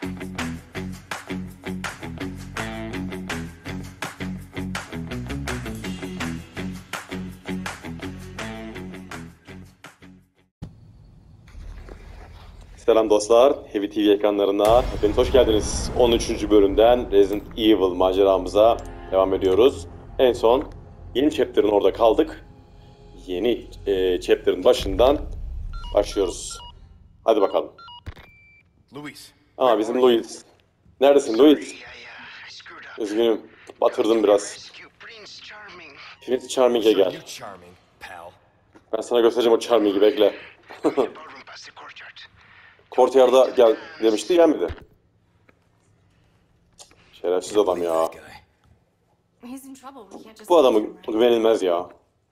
Selam dostlar, Heavy TV ekranlarına hepiniz hoş geldiniz. 13. bölümden Resident Evil maceramıza devam ediyoruz. En son yeni chapter'ın orada kaldık. Yeni chapter'ın başından başlıyoruz. Hadi bakalım. Luis. Aa, bizim Luis. Neredesin Luis? Üzgünüm, batırdım biraz. Prince Charming'e Sure, gel. you charming, pal. Ben sana göstereceğim o Charming'i, bekle. Courtyard'a gel demişti, gelmedi. Şerefsiz adam ya. This guy. Bu adamı güvenilmez ya.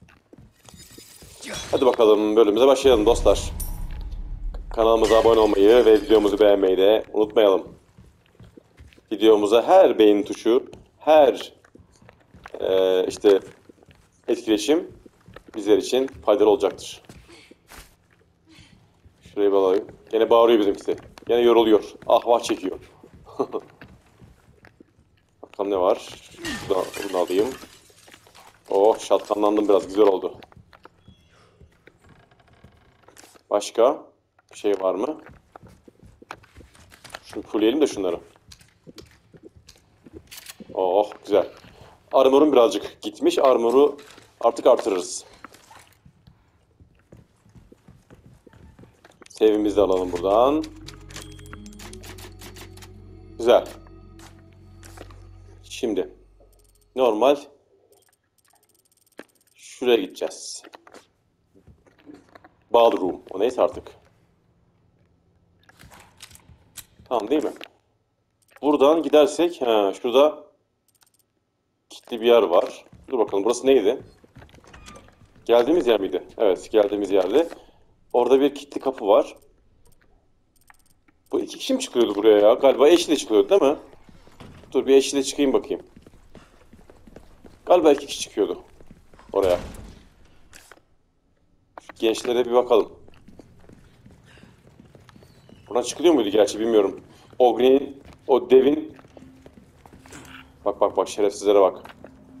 Hadi bakalım bölümümüze başlayalım dostlar. Kanalımıza abone olmayı ve videomuzu beğenmeyi de unutmayalım. Videomuza her beğeni tuşu, her işte etkileşim bizler için faydalı olacaktır. Şuraya bir alayım. Gene bağırıyor bizimkisi. Gene yoruluyor. Ah vah çekiyor. Bakalım ne var. Bunu da alayım. Oh, şatkanlandım biraz, güzel oldu. Başka bir şey var mı? Şunu fullleyelim de şunları. Oh güzel. Armor'um birazcık gitmiş. Armor'u artık artırırız. Save'imizi de alalım buradan. Güzel. Şimdi normal şuraya gideceğiz. Ballroom. O neyse artık. Tamam değil mi? Buradan gidersek şurada kilitli bir yer var. Dur bakalım, burası neydi? Geldiğimiz yer miydi? Evet, geldiğimiz yerde. Orada bir kilitli kapı var. Bu iki kişi mi çıkıyordu buraya ya? Galiba eşli de çıkıyordu değil mi? Dur bir eşli de çıkayım bakayım. Galiba iki kişi çıkıyordu oraya. Şu gençlere bir bakalım. Buradan çıkılıyor muydu gerçi, bilmiyorum. Ogni'nin, o devin... Bak şerefsizlere bak.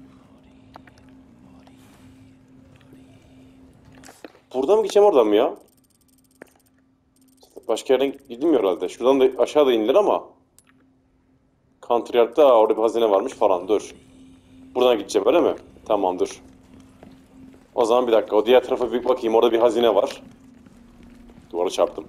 Buradan mı gideceğim, oradan mı ya? Başka yerden gidilmiyor herhalde. Şuradan da aşağıda inilir ama. Country Yard'da orada bir hazine varmış falan, dur. Buradan gideceğim öyle mi? Tamam dur. O zaman bir dakika, o diğer tarafa bir bakayım, orada bir hazine var. Duvara çarptım.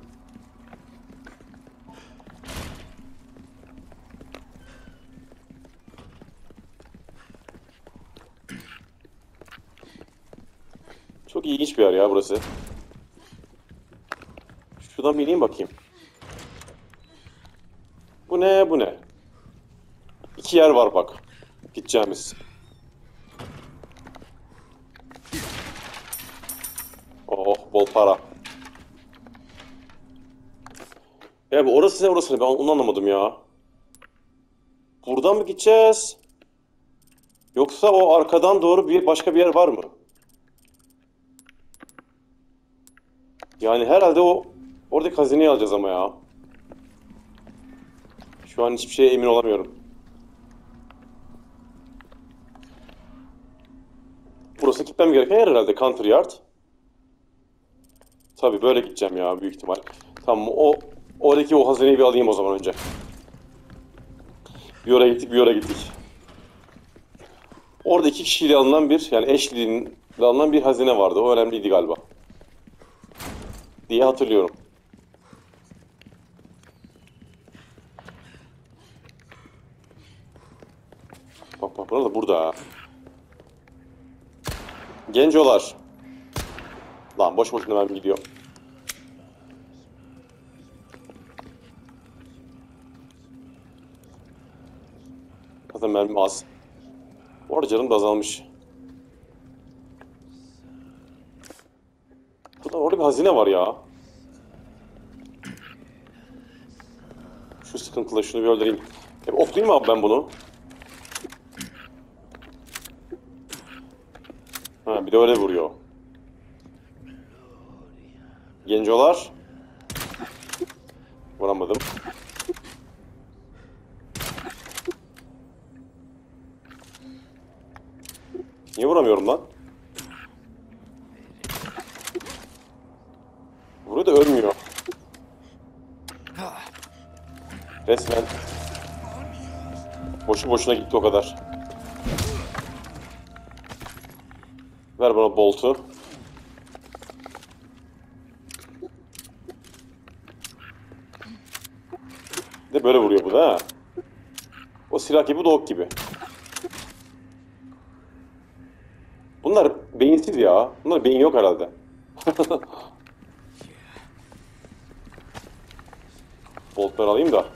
Çok ilginç bir yer ya burası. Şuradan bir ineyim bakayım. Bu ne, bu ne? İki yer var bak. Gideceğimiz. Oh, bol para. Ya bu orası ne, orası ne? Ben onu anlamadım ya. Buradan mı gideceğiz? Yoksa o arkadan doğru bir başka bir yer var mı? Yani herhalde oradaki hazineyi alacağız ama ya. Şu an hiçbir şeye emin olamıyorum. Burası gitmem gereken yer herhalde. Country Yard. Tabii böyle gideceğim ya büyük ihtimal. Tamam, oradaki o hazineyi bir alayım o zaman önce. Bir oraya gittik, bir oraya gittik. Orada iki kişiyle alınan bir, yani eşliğiyle alınan bir hazine vardı. O önemliydi galiba diye hatırlıyorum. Bak burada, burada. Gencolar. Lan boş boşuna mermi gidiyor. Zaten mermim az. Bu arada canım da azalmış. Orada bir hazine var ya. Şu sıkıntıla şunu bir öldüreyim. Oklayayım mı abi ben bunu? Ha, bir de öyle vuruyor. Gencolar. Vuramadım. Niye vuramıyorum lan? Vuruyor da ölmüyor. Resmen. Boşu boşuna gitti o kadar. Ver bana boltu. Bir de böyle vuruyor bu da ha. O silah gibi, bu da ok gibi. Bunlar beyinsiz ya. Bunlar beyin yok herhalde. Boltları alayım da.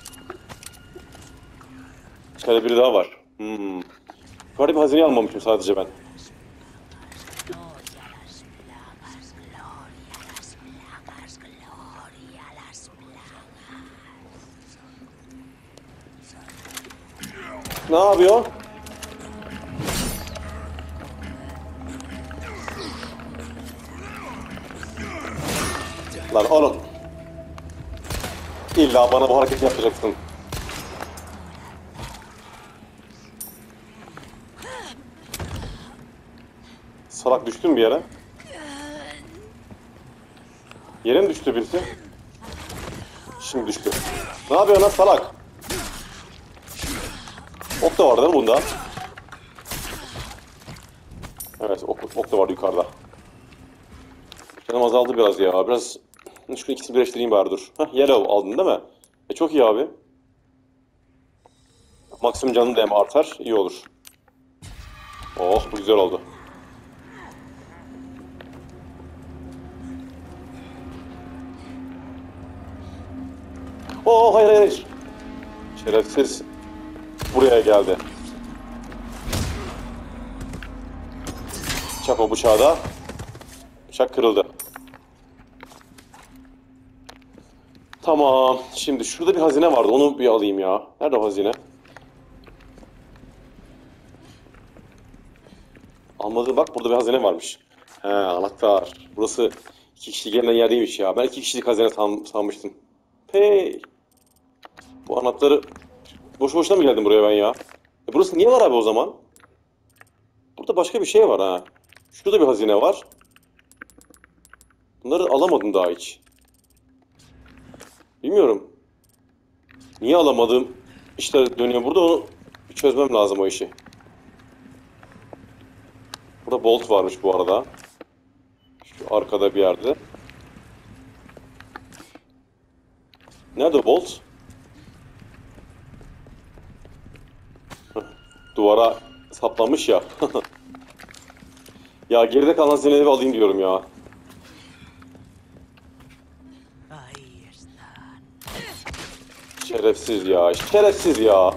İçeride biri daha var. Yukarıda bir hazine almamışım sadece ben. Ne yapıyor? Lan oğlum. İlla bana bu hareketi yapacaksın. Salak düştün mü bir yere? Yere mi düştü birisi? Şimdi düştü. Ne yapıyorsun lan salak? Ok da var değil mi bunda? Evet, ok da var yukarıda. Canım azaldı biraz ya. Biraz şu ikisini birleştireyim bari dur. Heh, yellow aldın değil mi? Çok iyi abi. Maksimum canın da hem artar. İyi olur. Oh, bu güzel oldu. Oh, hayır hayır. Şerefsiz. Buraya geldi. Çak o bıçağı da. Bıçak kırıldı. Tamam. Şimdi şurada bir hazine vardı. Onu bir alayım ya. Nerede o hazine? Almadım. Bak burada bir hazine varmış. He, anahtar. Burası 2 kişi gelinen yer değilmiş ya. Ben 2 kişilik hazine sanmıştım. Hey. Bu anahtarı... Boşu boşuna mı geldim buraya ben ya? Burası niye var abi o zaman? Burada başka bir şey var ha. Şurada bir hazine var. Bunları alamadım daha hiç. Bilmiyorum. Niye alamadım? İşler dönüyor burada, onu çözmem lazım o işi. Burada bolt varmış bu arada. Şu arkada bir yerde. Nerede bolt? Heh, duvara saplamış ya. Ya geride kalan hazineleri alayım diyorum ya. Şerefsiz ya. Şerefsiz ya.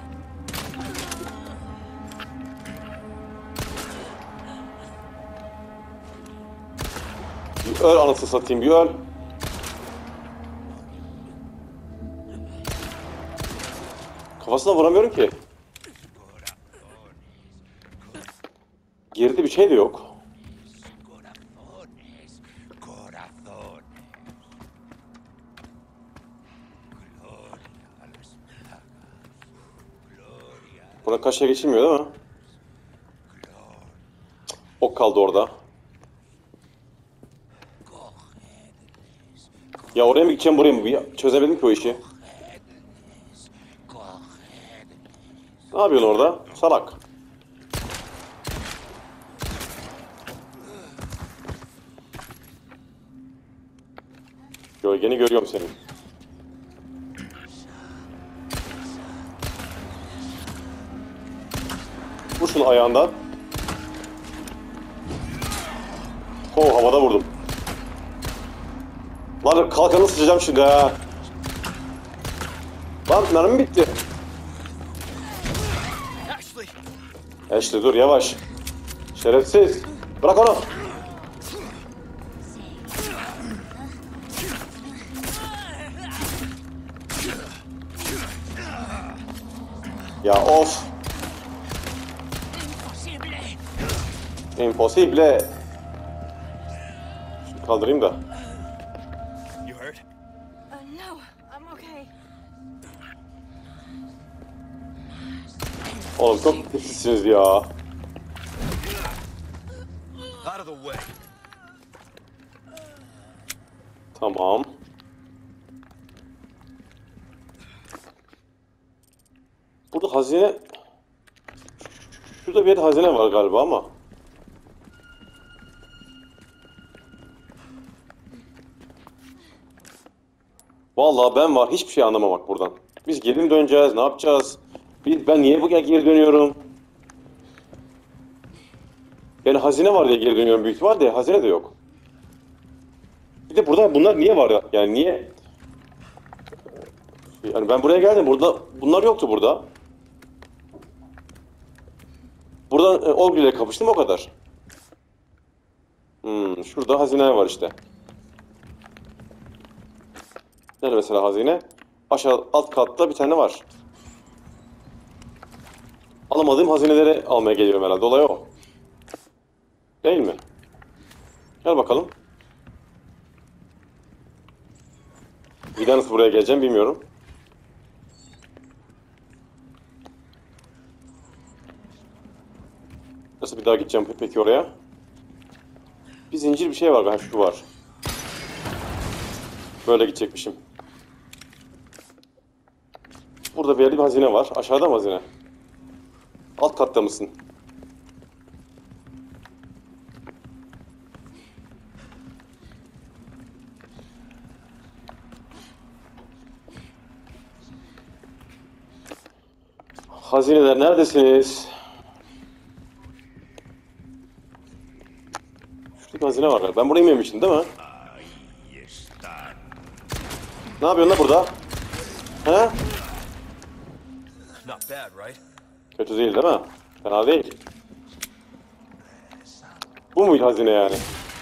Bir öl anasını satayım, bir öl. Kafasına vuramıyorum ki. Geride bir şey de yok. Buna kaşığa geçilmiyor değil mi? Ok kaldı orada. Ya oraya mı gideceğim, buraya mı? Çözemedim ki o işi. Ne yapıyorsun orada? Salak. Gölgeni görüyorum senin. Vur şunu ayağından. Oh, havada vurdum. Lan kalkanı sıçacağım şimdi ha. Lan mermi bitti. Ashley! Ashley dur yavaş. Şerefsiz. Bırak onu. Ya of. Impossible. Şunu kaldırayım da. You hurt? No, I'm okay. Oğlum çok tepsizsiniz ya. of the way. Tamam. Burada hazine... Şurada bir yerde hazine var galiba ama. Vallahi ben var hiçbir şey anlamamak buradan. Biz geri mi döneceğiz? Ne yapacağız? Ben niye bu geri dönüyorum? Yani hazine var diye geri dönüyorum büyük ihtimal de hazine de yok. Bir de burada bunlar niye var ya? Yani niye? Yani ben buraya geldim. Burada bunlar yoktu burada. Buradan Olga ile kapıştım o kadar. Şurada hazine var işte. Nerede mesela hazine? Aşağı alt katta bir tane var. Alamadığım hazineleri almaya geliyorum herhalde. Olay o. Değil mi? Gel bakalım. Bir daha nasıl buraya geleceğim bilmiyorum. Nasıl bir daha gideceğim peki oraya? Bir zincir bir şey var. Ha, şu var. Böyle gidecekmişim. Burada bir yerde bir hazine var. Aşağıda mı hazine? Alt katta mısın? Hazineler neredesiniz? Şurada bir hazine var galiba. Ben buraya inmemiştim değil mi? Ne yapıyorsun lan burada? He? Not bad, right? Kötü değil değil mi? Fena değil. Bu muydu hazine yani?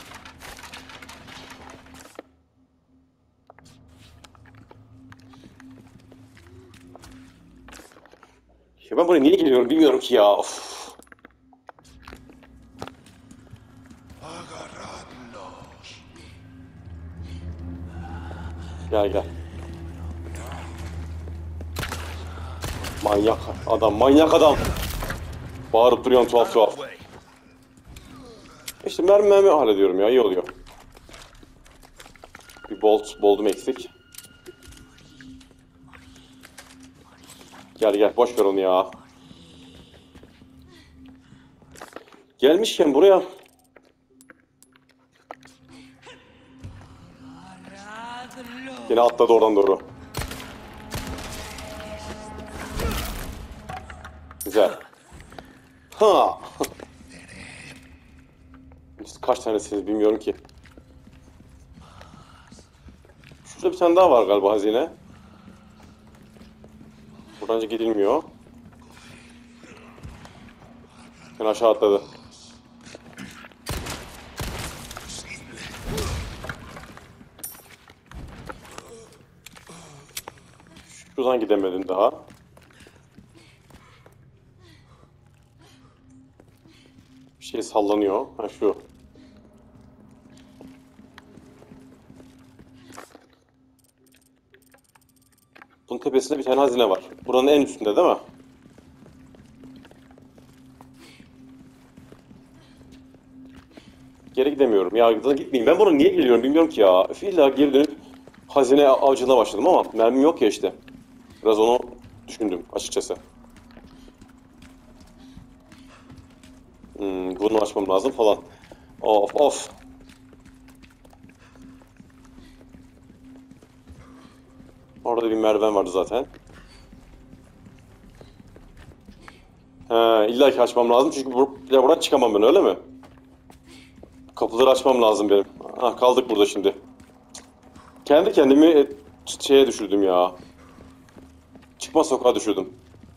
Ya ben buraya niye geliyorum bilmiyorum ki ya. Of. Gel gel. Manyak adam, manyak adam. Bağırıp duruyorsun tuhaf tuhaf. Way. İşte mermi hallediyorum ya, iyi oluyor. Bir boldum eksik. Gel gel, boş ver onu ya. Gelmişken buraya... Yine atladı oradan doğru. Güzel. Ha. Siz kaç tanesiniz bilmiyorum ki. Şurada bir tane daha var galiba hazine. Buradan önce gidilmiyor. Ben aşağı atladı. Şuradan gidemedim daha. Bir şey sallanıyor. Ha şu. Bunun tepesinde bir tane hazine var. Buranın en üstünde değil mi? Geri gidemiyorum. Ya gitmeyeyim. Ben buraya niye geliyorum bilmiyorum ki ya. İlla geri dönüp hazine avcılığına başladım ama mermim yok ya işte. Biraz onu düşündüm açıkçası. Bunu açmam lazım falan. Of of. Orada bir merdiven vardı zaten. İlla ki açmam lazım çünkü buradan çıkamam ben, öyle mi? Kapıları açmam lazım benim. Ah, kaldık burada şimdi. Kendi kendimi şeye düşürdüm ya. Çıkmaz sokağa düşürdüm.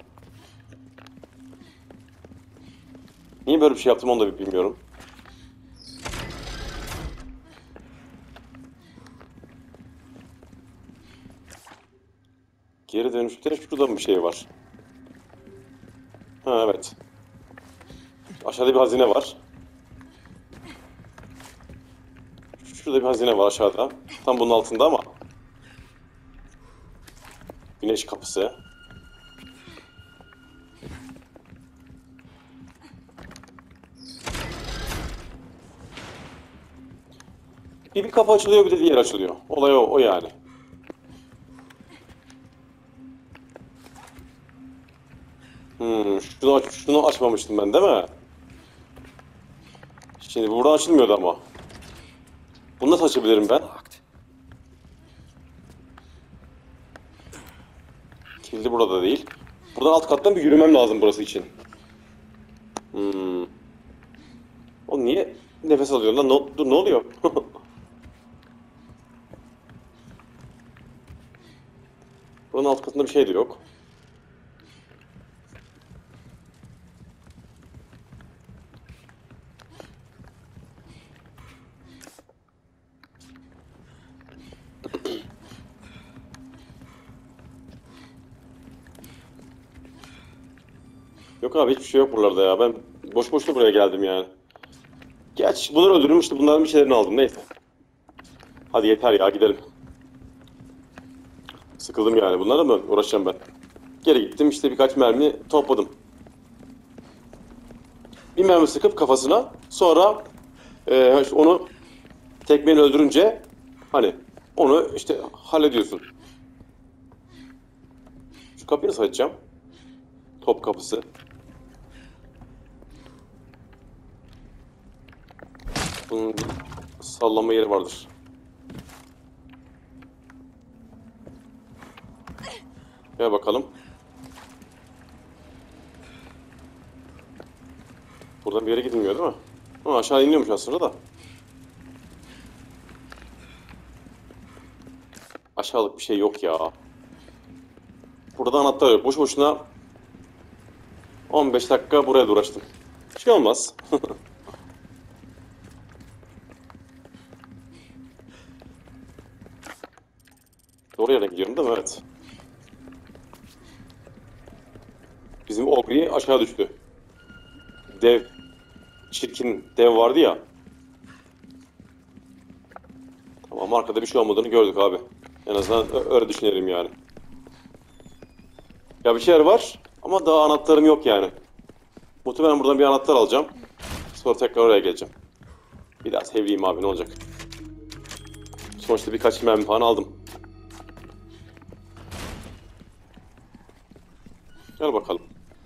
Niye böyle bir şey yaptım onu da bilmiyorum. Geri dönüşte şurada mı bir şey var? Ha evet. Aşağıda bir hazine var. Şurada bir hazine var aşağıda. Tam bunun altında ama. Güneş kapısı. Bir kapı açılıyor, bir de diğer açılıyor. Olay o yani. Şunu açmamıştım ben değil mi? Şimdi buradan açılmıyordu ama. Bunu nasıl açabilirim ben? Locked. Kilidi burada değil. Buradan alt kattan bir yürümem lazım burası için. O niye nefes alıyor lan? Dur, ne oluyor? Buranın alt katında bir şey de yok. Yok abi, hiçbir şey yok buralarda ya. Ben boş boşuna buraya geldim yani. Gerçi bunları öldürdüm, işte bunların bir şeylerini aldım, neyse. Hadi yeter ya, gidelim. Sıkıldım yani, bunlarla mı uğraşacağım ben? Geri gittim, işte birkaç mermi topladım. Bir mermi sıkıp kafasına, sonra onu tekmeyle öldürünce hani onu işte hallediyorsun. Şu kapıyı nasıl açacağım? Top kapısı. Bunun bir sallanma yeri vardır. Gel bakalım. Buradan bir yere gidilmiyor değil mi? Ama aşağı iniyormuş aslında da. Aşağılık bir şey yok ya. Burada anahtar yok. Boş boşuna 15 dakika buraya uğraştım. Bir şey olmaz. Doğru yere gidiyorum değil mi? Evet. Bizim Ogri aşağı düştü. Dev, çirkin dev vardı ya. Tamam, arkada bir şey olmadığını gördük abi. En azından öyle düşünelim yani. Ya bir şeyler var ama daha anahtarım yok yani. Muhtemelen buradan bir anahtar alacağım. Sonra tekrar oraya geleceğim. Bir daha seveyim abi, ne olacak. Sonuçta birkaç mermi falan aldım. Gel bakalım.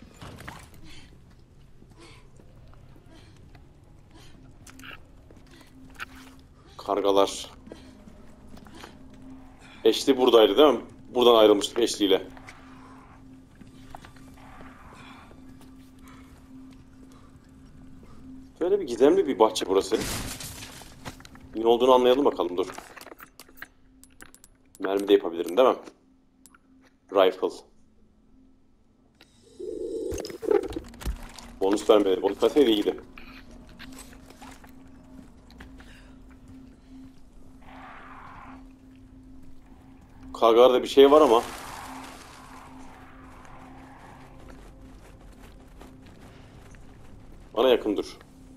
Kargalar. Eşli buradaydı değil mi? Buradan ayrılmıştık eşliyle. Böyle bir gizemli bir bahçe burası. Ne olduğunu anlayalım bakalım, dur. Mermi de yapabilirim değil mi? Rifle. Bonus vermedi. Bonus verseydi iyiydi. Kargalarda bir şey var ama. Bana yakın dur.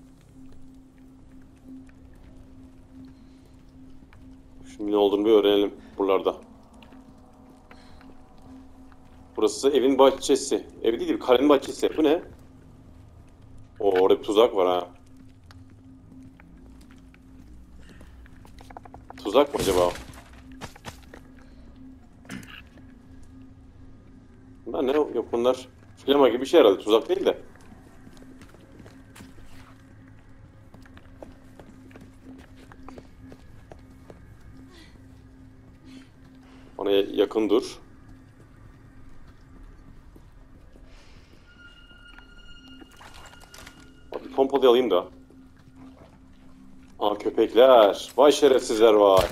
Şimdi ne olduğunu bir öğrenelim buralarda. Burası evin bahçesi. Ev değil, bir kalenin bahçesi. Bu ne? Oo, orada bir tuzak var ha. Tuzak mı acaba? Bunlar ne? Yok, bunlar flama gibi bir şey herhalde. Tuzak değil de. Bana yakın dur. Bir pompalı alayım da. Aa, köpekler. Vay şerefsizler vay.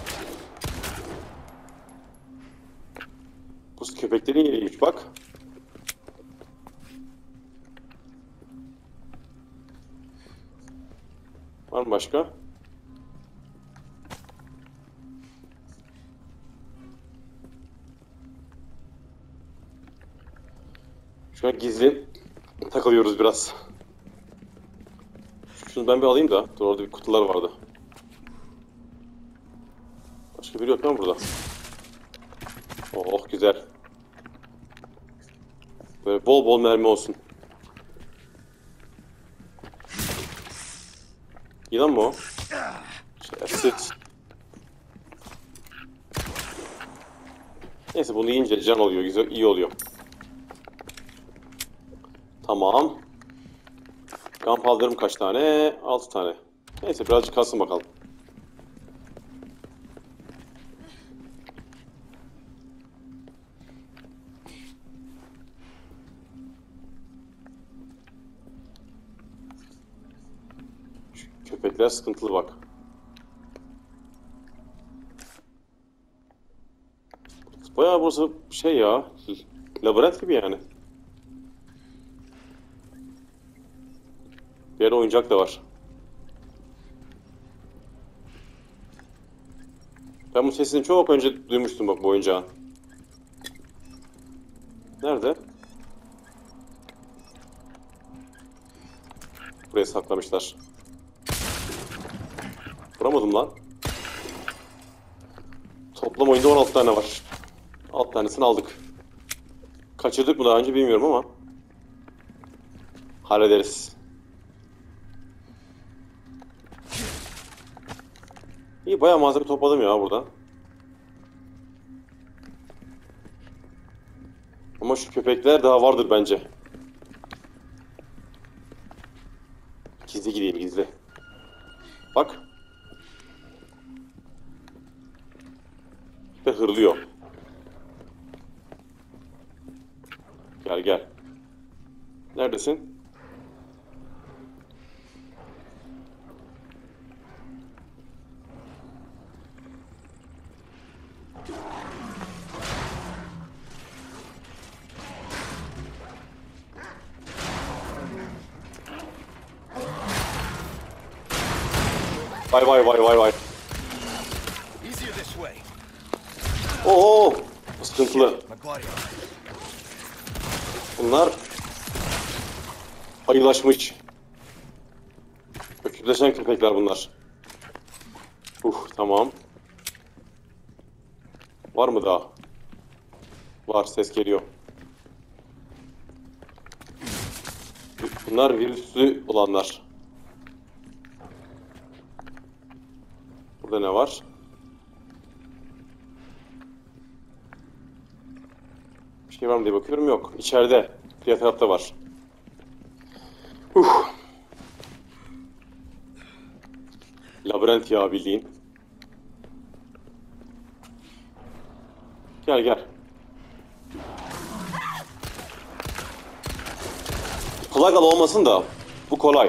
Bu köpeklerin yeriymiş bak. Var mı başka? Şu an gizli takılıyoruz biraz. Şunu ben bir alayım da. Dur, orada bir kutular vardı. Başka biri yok mu burada? Oh, güzel. Böyle bol bol mermi olsun. Yılan mı o? Şerefsiz. Neyse bunu yiyince can oluyor. Güzel, iyi oluyor. Tamam. Gunpowder'ım kaç tane? 6 tane. Neyse birazcık kalsın bakalım. Şu köpekler sıkıntılı bak. Bayağı burası şey ya. Labirent gibi yani. Bir yerde oyuncak da var. Ben bu sesini çok önce duymuştum bak bu oyuncağın. Nerede? Buraya saklamışlar. Vuramadım lan. Toplam oyunda 16 tane var. 6 tanesini aldık. Kaçırdık mı daha önce bilmiyorum ama. Hallederiz. İyi bayağı malzeme topladım ya buradan. Ama şu köpekler daha vardır bence. Gizli gideyim gizli. Bak. Ve hırlıyor. Gel gel. Neredesin? Vay vay vay vay vay. Easier this way. Oo, sıkıntılı. My body armor. Bunlar ayılaşmış. Öküzleşen köpekler bunlar. Tamam. Var mı daha? Var, ses geliyor. Bunlar virüslü olanlar. Burada ne var? Bir şey var mı diye bakıyorum, yok. İçeride. Diğer tarafta var. Labirent ya bildiğin. Gel gel. Kolay gal olmasın da bu kolay.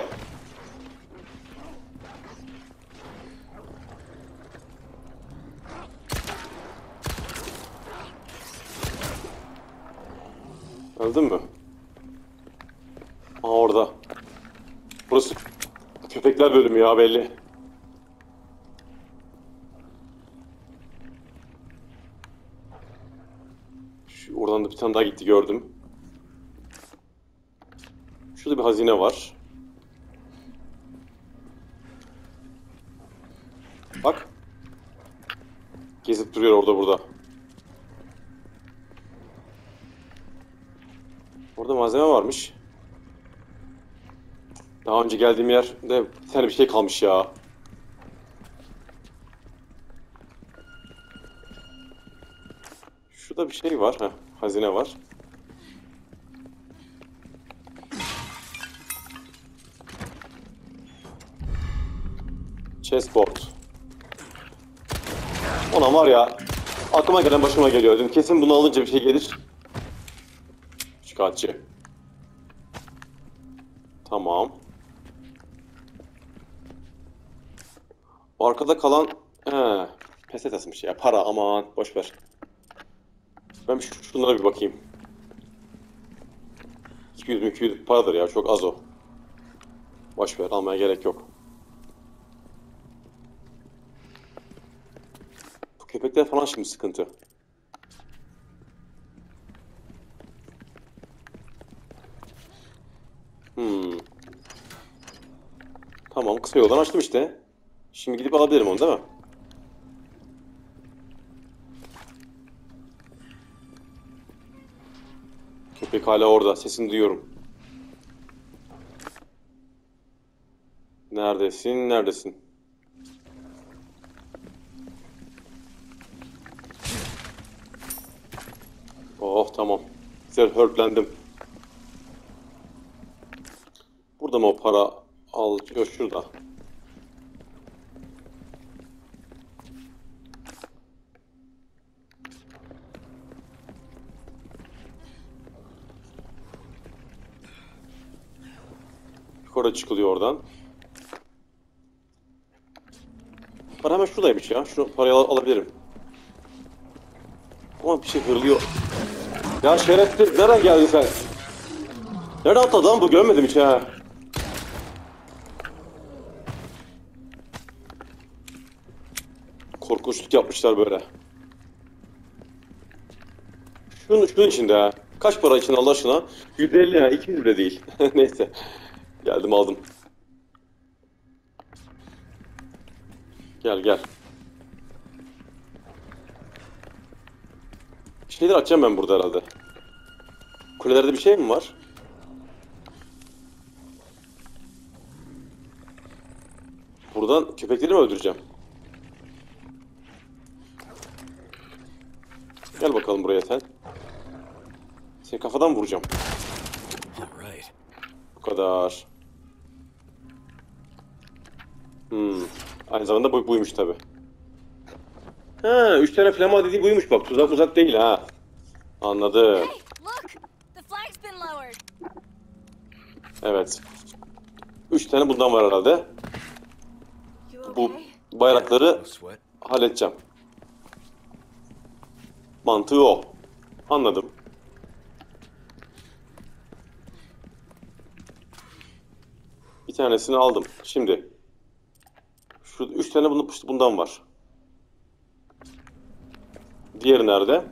Öldün mü? Aa orada. Burası köpekler bölümü ya belli. Oradan da bir tane daha gitti gördüm. Şurada bir hazine var. Bak. Gezip duruyor orada burada. Orada malzeme varmış. Daha önce geldiğim yerde bir tane bir şey kalmış ya. Şurada bir şey var. Heh, hazine var. Chessboard. Ona var ya, aklıma gelen başıma geliyor. Dedim, kesin bunu alınca bir şey gelir. Şikayetçi. Tamam. Arkada kalan pesetasmış ya. Para aman boş ver. Ben şunlara bir bakayım. 200 paradır ya, çok az o. Boş ver, almaya gerek yok. Bu köpekler falan şimdi sıkıntı. Tamam, kısa yoldan açtım işte. Şimdi gidip alabilirim onu değil mi? Köpek hala orada. Sesini duyuyorum. Neredesin? Neredesin? tamam. Hörtlendim. Burada mı o para al? Yok şurada. Yukarı çıkılıyor oradan. Para hemen şuradaymış ya. Şu parayı alabilirim. Ama bir şey hırlıyor. Ya şerefsiz, nereden geldin sen? Nereden atladı lan bu? Görmedim hiç ha. Korkunçluk yapmışlar böyle. Şunun içinde ha. Kaç para için Allah aşkına? 150 ha, 200 bile değil. Neyse. Geldim aldım. Gel gel. Bir şeyler açacağım ben burada herhalde. Kulelerde bir şey mi var? Buradan köpekleri mi öldüreceğim? Gel bakalım buraya sen. Seni kafadan vuracağım. All right. Bu kadar. Aynı zamanda buymuş tabi. Ha, 3 tane flama dediği buymuş bak. Uzak değil ha. Anladım. Hey, look! The flag's been lowered. Evet. 3 tane bundan var herhalde. You Bu okay? bayrakları No sweat. halledeceğim. Mantığı o. Anladım. Bir tanesini aldım. Şimdi. Şu 3 tane bundan var. Diğeri nerede?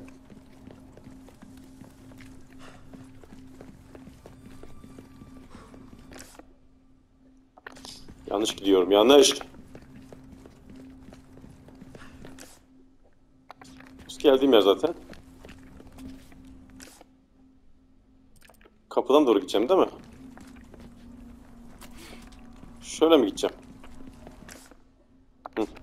Yanlış gidiyorum. Yanlış. Geldiğim yer zaten. Kapıdan doğru gideceğim değil mi? Şöyle mi gideceğim? Hı.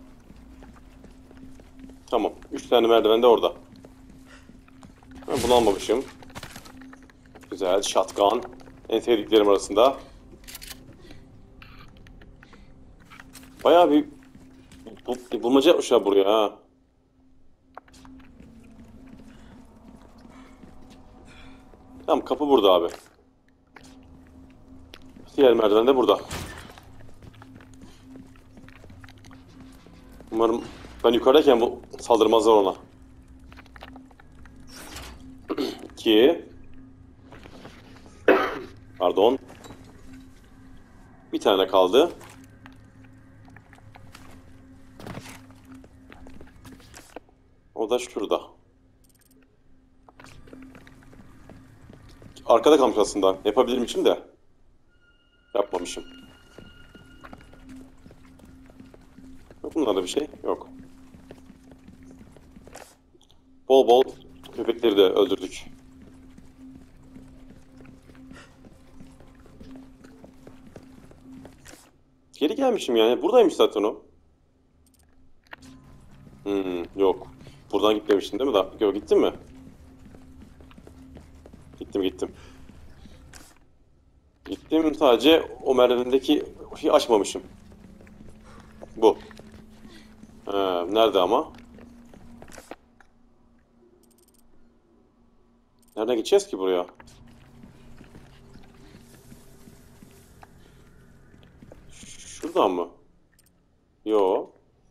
Tamam. 3 tane merdiven de orada. Bunu almamışım. Güzel. Shotgun. En sevdiklerim arasında. Bayağı bir bulmaca yapmışlar buraya ha. Tamam, kapı burada abi. Diğer merdiven de burada. Umarım ben yukarıdayken bu saldırmazlar ona. 2. Pardon. Bir tane kaldı. O da şurada. Arkada kalmış aslında. Yapabilirim için de. Yapmamışım. Yok bunlarda bir şey. Yok. Bol bol köpekleri de öldürdük. Geri gelmişim yani. Buradaymış zaten o. Yok. Buradan gitmemiştin değil mi? Yok, gittin mi? Gittim. Gittim, sadece o merdivendeki şeyi açmamışım. Bu. Nerede ama? Nereden gideceğiz ki buraya? Şuradan mı? Yo.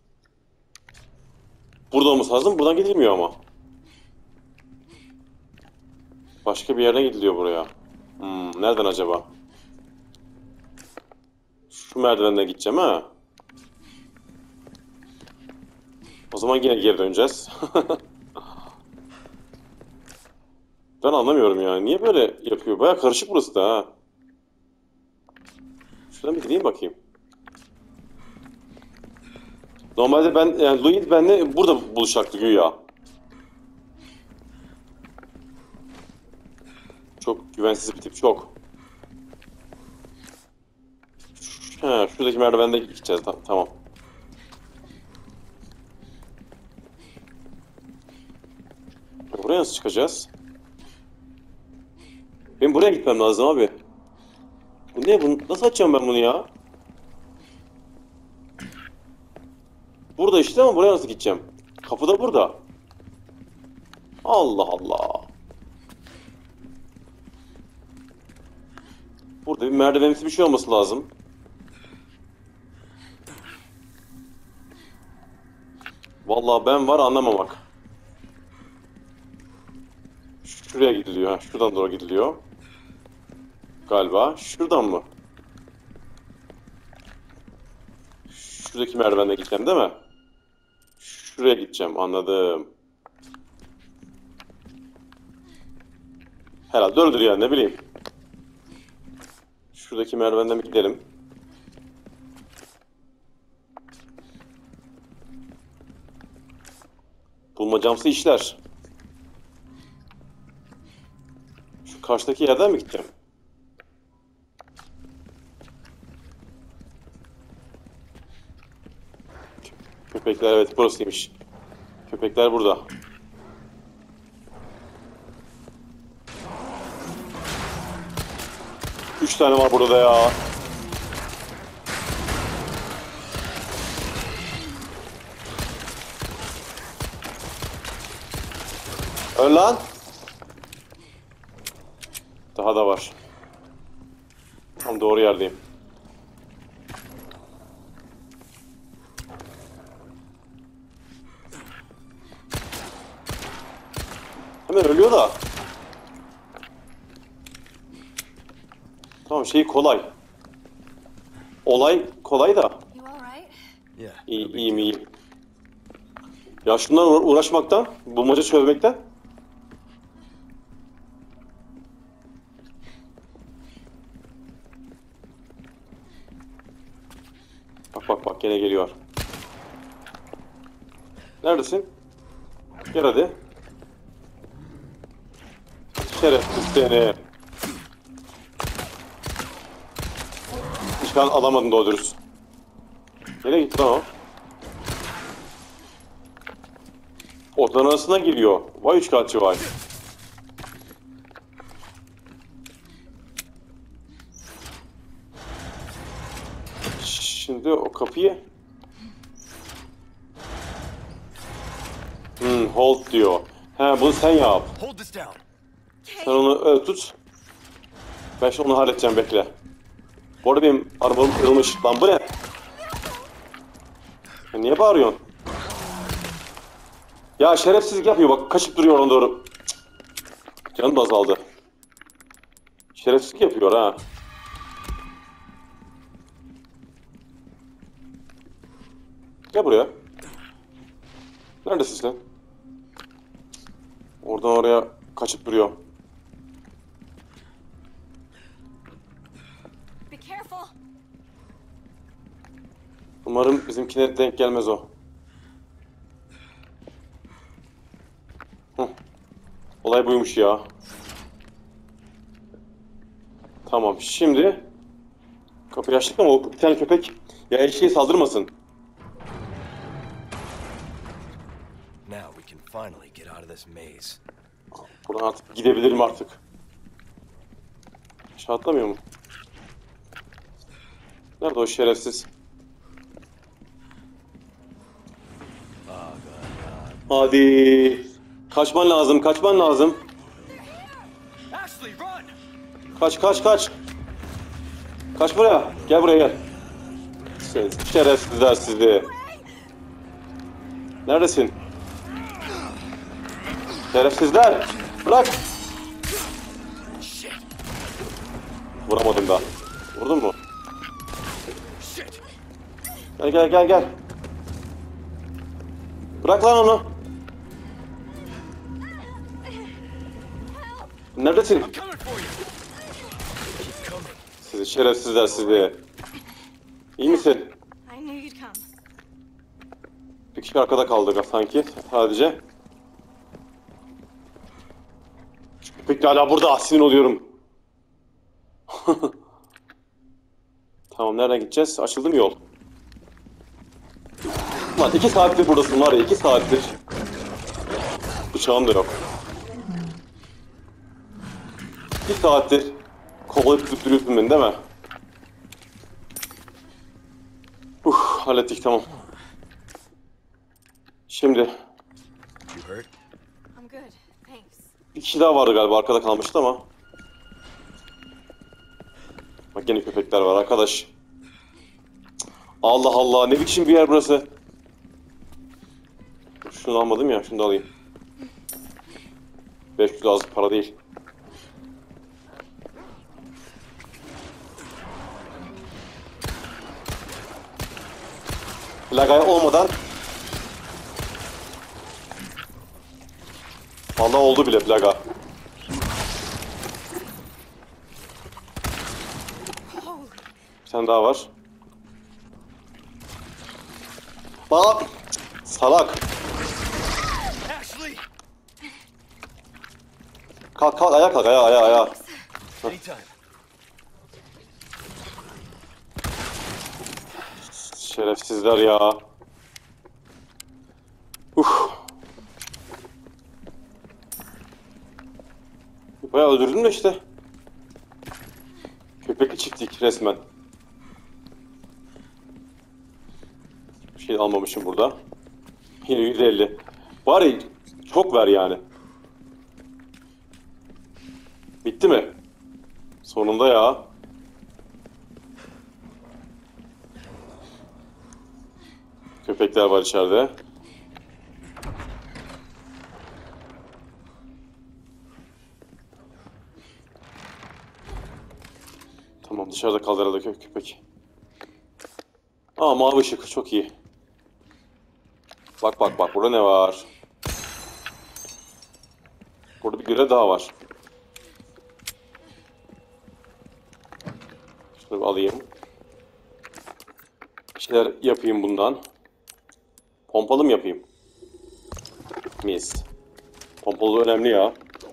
Burada olması lazım. Buradan gidilmiyor ama. Başka bir yerden gidiliyor buraya. Nereden acaba? Şu merdivenden gideceğim ha. O zaman yine geri döneceğiz. Ben anlamıyorum yani. Niye böyle yapıyor? Baya karışık burası da ha. Şuradan bir gideyim bakayım. Normalde yani Louis benimle burada buluşacaktı güya. Çok güvensiz bir tip, çok. Şuradaki merdivende gideceğiz. Tamam. Buraya nasıl çıkacağız? Benim buraya gitmem lazım abi. Bu ne? Bunu, nasıl açacağım ben bunu ya? Burada işte ama buraya nasıl gideceğim? Kapı da burada. Allah Allah. Burada bir merdivenimsi bir şey olması lazım. Vallahi ben var anlamamak. Şuraya gidiliyor. Ha, şuradan doğru gidiliyor. Galiba. Şuradan mı? Şuradaki merdivenden gideceğim değil mi? Şuraya gideceğim. Anladım. Herhalde öyledir yani ne bileyim. Şuradaki merdivenden bir gidelim. Bulmacamsı işler. Şu karşıdaki yerden mi gideceğim? Köpekler evet burasıymış. Köpekler burada. Üç tane var burada ya. Öl lan. Daha da var. Tam doğru yerdeyim. Hemen ölüyor da. Tamam şey kolay. Olay kolay da. You alright? Yeah. İyiyim iyiyim. Ya şundan uğraşmaktan, bulmaca çözmekten. Bak bak bak gene geliyor. Neredesin? Gel hadi. Şerefsiz seni. Hiç alamadın doğru dürüst. Nereye gitti lan o? Otların arasına giriyor. Vay üçkağıtçı vay. Şimdi o kapıyı... hold diyor. He bunu sen yap. Hold this down. Sen onu öyle tut. Ben şimdi onu halledeceğim bekle. Bu arada benim arabam kırılmış. Lan bu ne? Ya niye bağırıyorsun? Ya şerefsizlik yapıyor bak kaçıp duruyor ona doğru. Cık. Canım da azaldı. Şerefsizlik yapıyor ha. Gel buraya. Neredesin sen? Oradan oraya kaçıp duruyor. Be careful. Umarım bizimkine denk gelmez o. Hıh. Olay buymuş ya. Tamam şimdi kapıyı açtık ama o bir tane köpek ya eşeğe saldırmasın. Now we can finally get out of this maze. Buradan artık gidebilirim artık. Aşağı atlamıyor mu? Nerede o şerefsiz? Hadi. Kaçman lazım, kaçman lazım. Ashley, run! Kaç, kaç, kaç. Kaç buraya. Gel buraya gel. Siz şerefsizler sizi. Neredesin? Şerefsizler. Bırak. Shit! Vuramadım da. Vurdun mu? Shit! Gel gel gel gel. Bırak lan onu. Neredesin? I'm coming for you! Keep coming. Sizi şerefsizler sizi. İyi misin? I knew you'd come. Bir kişi arkada kaldı sanki sadece. Peki hala burada sinir oluyorum. Tamam nereden gideceğiz? Açıldı mı yol? Lan 2 saattir buradasın var ya 2 saattir. Bıçağım da yok. Bir saattir kovalayıp duruyorsun beni değil mi? Hallettik tamam. Şimdi You hurt? I'm good. Thanks. bir kişi daha vardı galiba arkada kalmıştı ama. Bak yine köpekler var arkadaş. Allah Allah ne biçim bir yer burası. Şunu almadım ya şunu da alayım. 500 az para değil. Lagay olmadan vallahi oldu bile plaga. Bir tane daha var. Bak! Salak! Ashley! Kalk kalk ayağa kalk ayağa. Anytime. Şerefsizler ya. Bayağı öldürdüm de işte. Köpekli çiftlik resmen. Bir şey almamışım burada. Yine 150. Bari çok ver yani. Bitti mi? Sonunda ya. Köpekler var içeride. Tamam dışarıda kaldı herhalde köpek. Aa mavi ışık çok iyi. Bak bak bak burada ne var? Burada bir görev daha var. Şunu bir alayım. Bir şeyler yapayım bundan. Pompalı mı yapayım? Mis. Pompalı önemli ya.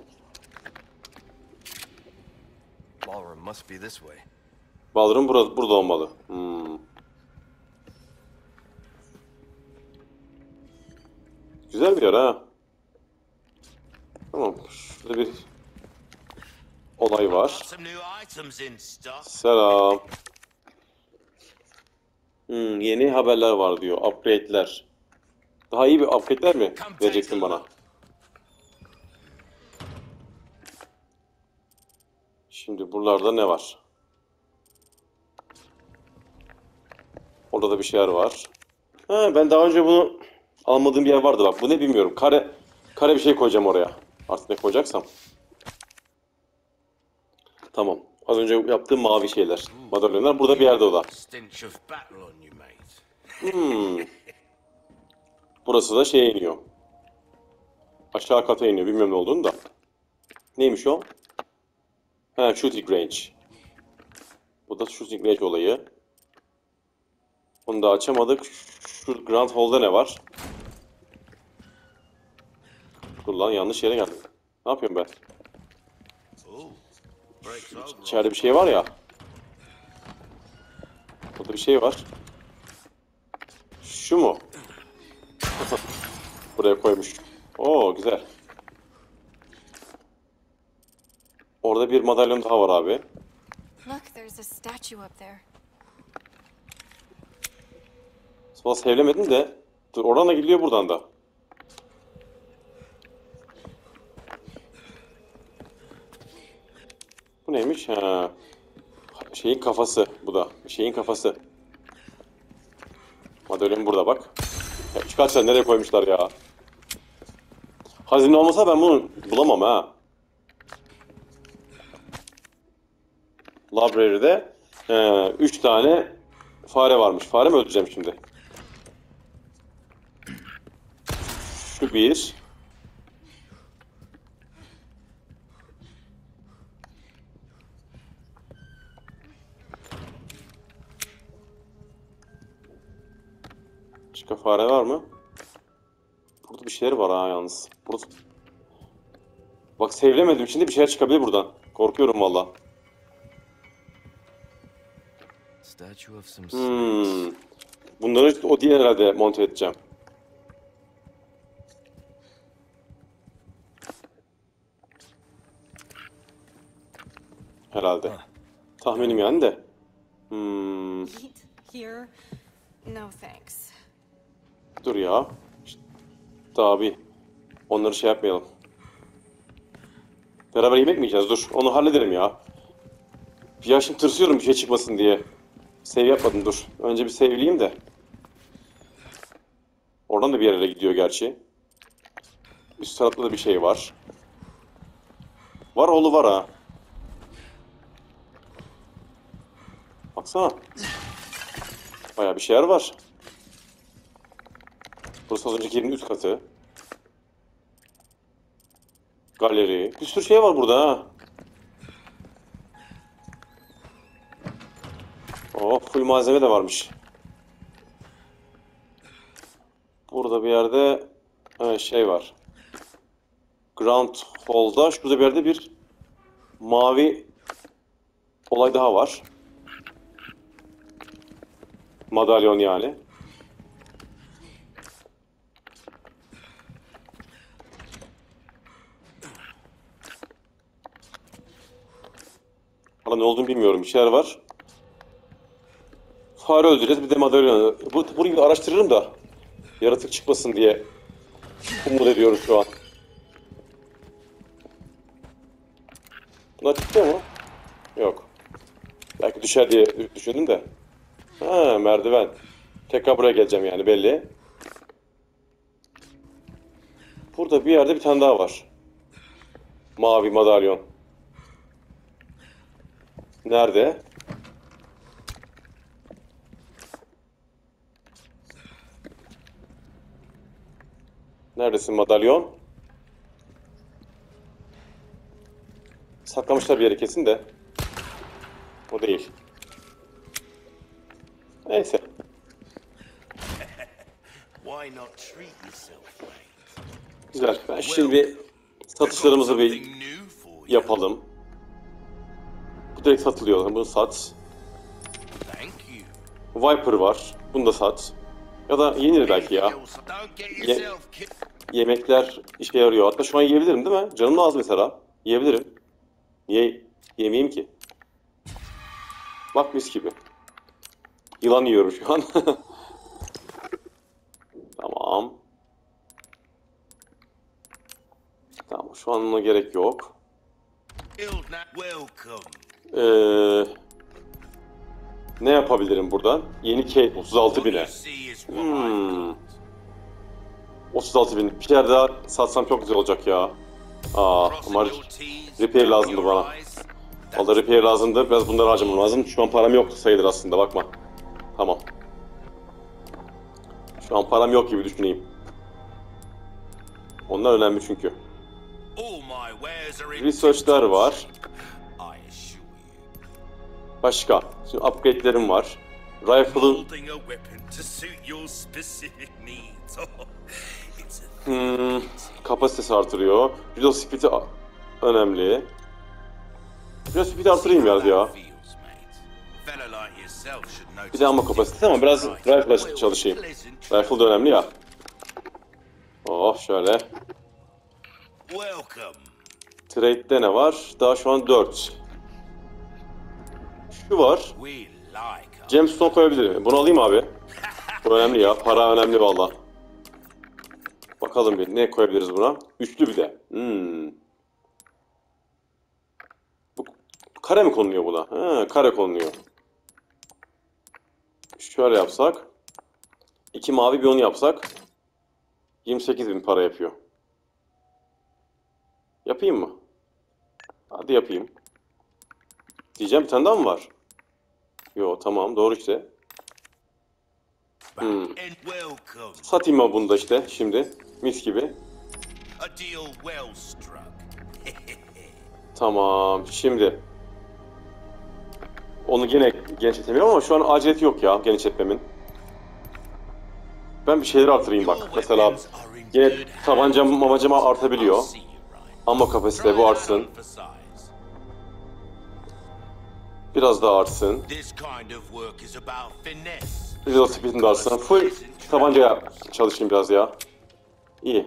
Ballroom must be this way. Baldırım burada olmalı. Güzel bir yer ha. Tamam. Şurada bir olay var. Some new items in stock. Selam. Yeni haberler var diyor. Upgrade'ler. Daha iyi bir upgrade'ler mi vereceksin bana? Şimdi buralarda ne var? Orada da bir şeyler var. Ha, ben daha önce bunu almadığım bir yer vardı bak. Bu ne bilmiyorum. Kare bir şey koyacağım oraya. Artık ne koyacaksam. Tamam. Az önce yaptığım mavi şeyler. Madalyonlar. Burada bir yerde o da. Stench of battle on you, mate. Burası da şeye iniyor. Aşağı kata iniyor. Bilmiyorum ne olduğunu da. Neymiş o? Ha, shooting range. Bu da shooting range olayı. Onu da açamadık. Şu Grand Hall'da ne var? Dur lan yanlış yere geldim. Ne yapıyorum ben? Ooh, breaks over. İçeride bir şey var ya. Burada bir şey var. Şu mu? Buraya koymuş. Oo güzel. Orada bir madalyon daha var abi. Look, there's a statue up there. Sonra sevlemedim de. Dur oradan da gidiyor buradan da. Bu neymiş? Ha. Şeyin kafası bu da. Şeyin kafası. Madalyon burada bak. Ya, çıkartacağız nereye koymuşlar ya. Hazine olmasa ben bunu bulamam ha. Library'de 3 tane fare varmış. Fare mi öldüreceğim şimdi? Şu bir. Başka fare var mı? Burada bir şeyler var ha yalnız. Burada... Bak sevlemedim. Şimdi bir şeyler çıkabilir buradan. Korkuyorum valla. Statue of some Bunları o diğer herhalde monte edeceğim. herhalde. Tahminim yani de. Eat here? No thanks. Dur ya. Daha bir onları şey yapmayalım. Beraber yemek mi yiyeceğiz? Dur. Onu hallederim ya. Ya şimdi tırsıyorum bir şey çıkmasın diye. Save yapmadım dur. Önce bir save'leyeyim de. Oradan da bir yerlere gidiyor gerçi. Üst tarafta da bir şey var. Var oğlu var ha. Baksana. Bayağı bir şeyler var. Burası az önceki yerin üst katı. Galeri. Bir sürü şey var burada ha. Oh, full malzeme de varmış. Burada bir yerde şey var. Ground Hall'da şurada bir yerde bir mavi olay daha var. Madalyon yani. Valla ne olduğunu bilmiyorum. Bir şeyler var. Fare öldüreceğiz bir de madalyon. Burayı bir araştırırım da yaratık çıkmasın diye umut ediyoruz şu an. Buna çıkıyor mu? Yok. Belki düşer diye düşündüm de. Ha, merdiven. Tekrar buraya geleceğim yani belli. Burada bir yerde bir tane daha var. Mavi madalyon. Nerede? Neredesin madalyon? Saklamışlar bir yere kesin de. O değil. Neyse. Why not treat yourself, mate? Güzel. Ben şimdi satışlarımızı bir Something new for you. yapalım. Bu direkt satılıyor. Bunu sat. Thank you. Viper var. Bunu da sat. Ya da yenir belki ya. Don't get yourself killed. Yemekler işe yarıyor. Hatta şu an yiyebilirim değil mi? Canım da az mesela. Yiyebilirim. Niye yemeyeyim ki? Bak mis gibi. Yılan yiyorum şu an. Tamam. Tamam şu an ona gerek yok. Welcome. Ne yapabilirim buradan? Yeni Kate 36 bine. See is what I've got. 36 bin. Bir yer daha satsam çok güzel olacak ya. Ama repair lazımdı bana. Vallahi repair lazımdı. Biraz bunları harcamam lazım. Şu an param yok sayılır aslında bakma. Tamam. Şu an param yok gibi düşüneyim. Onlar önemli çünkü. Research'lar var. I assure you. Başka. Şimdi upgrade'lerim var. Rifle'ın Holding a weapon to suit your specific needs. It's a kapasitesi artırıyor. Reload speed'i önemli. Reload speed'i artırayım ya. Bir de ammo kapasitesi ama biraz rifle'la çalışayım. Rifle da önemli ya. Oh şöyle. Welcome. Trade'de ne var? Daha şu an 4. Şu var. We like Gemstone koyabilirim. Bunu alayım abi. Bu önemli ya. Para önemli valla. Bakalım bir ne koyabiliriz buna? Üçlü bir de. Bu kare mi konuluyor buna? Ha, kare konuluyor. Şöyle yapsak. 2 mavi bir onu yapsak. 28.000 para yapıyor. Yapayım mı? Hadi yapayım. Diyeceğim bir tane daha mı var? Yo tamam doğru işte. and welcome. Satayım ben bunu da işte şimdi. Mis gibi. A deal well struck. Tamam şimdi. Onu gene genişletemiyorum ama şu an aciliyeti yok ya genişletmemin. Ben bir şeyleri artırayım bak. Mesela yine tabancam artabiliyor. Ama kapasite bu artsın. Biraz daha artsın. This kind of work is about finesse. Reload speed'im de artsın. Full tabancaya çalışayım biraz ya. İyi.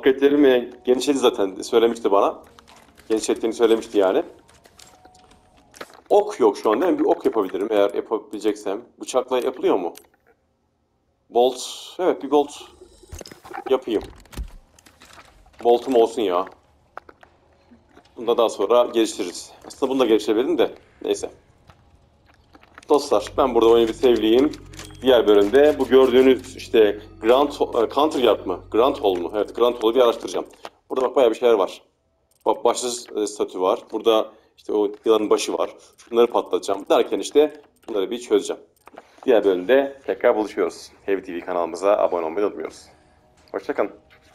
Upgrade'lerimi genişledi zaten söylemişti bana. Genişlettiğini söylemişti yani. Ok yok şu an değil mi? Bir ok yapabilirim eğer yapabileceksem. Bıçakla yapılıyor mu? Bolt. Evet, bir bolt yapayım. Boltum olsun ya. Bunu da daha sonra geliştiririz. Aslında bunu da geliştirebilirim de. Neyse. Dostlar, ben burada oyunu bir sevleyeyim. Diğer bölümde bu gördüğünüz işte Counter Yard mı? Grand Hall mu? Evet, Grand Hall'u bir araştıracağım. Burada bak bayağı bir şeyler var. Bak, başlı statü var. Burada işte o yılanın başı var. Şunları patlatacağım derken işte bunları bir çözeceğim. Diğer bölümde tekrar buluşuyoruz. Heavy TV kanalımıza abone olmayı unutmuyoruz. Hoşçakalın.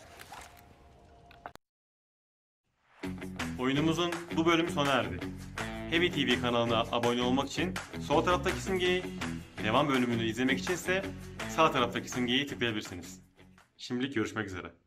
Oyunumuzun bu bölümü sona erdi. Heavy TV kanalına abone olmak için sol taraftaki simgeyi, devam bölümünü izlemek için ise sağ taraftaki simgeyi tıklayabilirsiniz. Şimdilik görüşmek üzere.